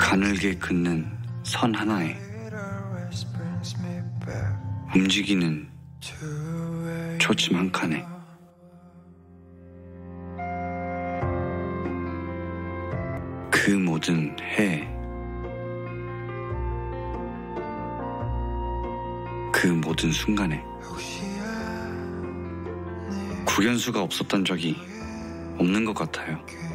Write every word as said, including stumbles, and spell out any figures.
가늘게 긋는 선 하나에 움직이는 초침 한 칸에 그 모든 해, 그 모든 순간에 국연수가 없었던 적이 없는 것 같아요.